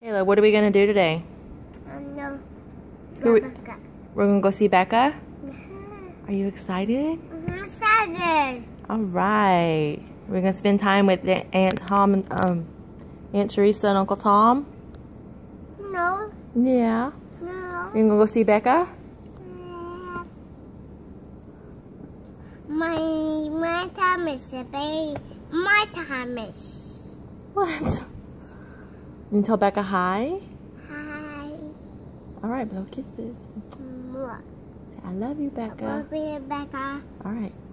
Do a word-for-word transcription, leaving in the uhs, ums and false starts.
Kayla, what are we going to do today? Um, no. We're, Becca. we're going to go see Becca? Yeah. Are you excited? I'm excited. All right. We're going to spend time with Aunt Tom and um, Aunt Teresa and Uncle Tom? No. Yeah. No. You're going to go see Becca? Yeah. My, my time is a baby. My time is. What? You tell Becca hi? Hi. All right, blow kisses. Mwah. Say, I love you, Becca. I love you, Becca. All right.